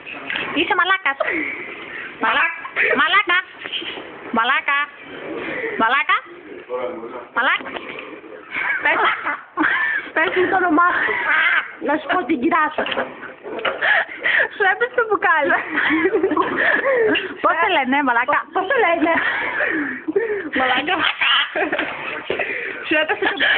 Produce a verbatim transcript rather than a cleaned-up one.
Είσαι μαλάκας. Μαλάκα. Μαλάκα. Μαλάκα. Μαλάκα. Μαλάκα. Πες. Πες μου το όνομά σου. Να σου πω την κυρά σου. Σου έπεσε το μπουκάλι. Πώς σε λένε, μαλάκα. Πώς σε λένε. Μαλάκα. Σου έπεσε το μπουκάλι.